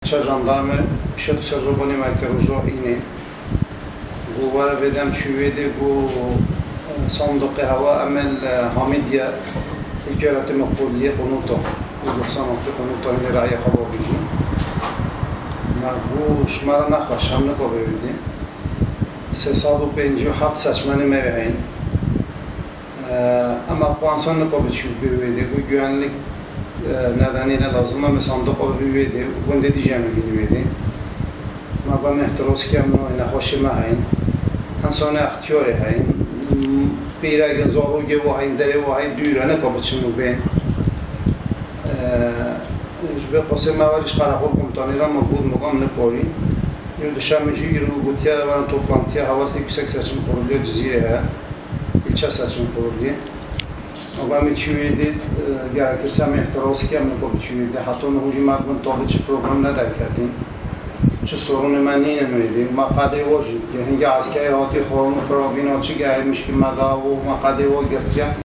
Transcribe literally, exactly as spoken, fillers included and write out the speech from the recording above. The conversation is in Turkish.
Jandarmy przed przeżobaniem jakiegoś inny. Głowara vedem şüvede bu sandık hava amel Hamidiye hükümeti mekbuliye konutu. doksan altı konutu ile raya kabul edici. Ma bu şmara nakhaş hamle kabuledi. Sesadu penci hafta saçmanı mevheyin. Ama puansanlı kabul şüpheydi. Bu güvenlik nedeniyle lazım ama sandık kabuledi. Bunu diyeceğimi bilmedi. Ma ben ihtiras kemno nakhaşı mahayin. Hansana ihtiyari hayin. Piragin zaruge ve hayin dere ve hayin düğrene kabulçunu ben. به قصه موارش قرار komutanı ama bu mukam ne koyuyor? Yurduşamıcı yürüyüşte ve toplantıya havası yüksek seçim kuruluyor Cizire'ye, ilçe seçim kuruluyor. Ama içiydi gerekirse mehtaroz ki amne koy içiydi. Hatta onu hücum etmen tabii program ne derketin? Çu sorunu menine neydi? Makade vacip. Yani askeri hati xorun fravina çi gelmiş ki madavu makade vacip.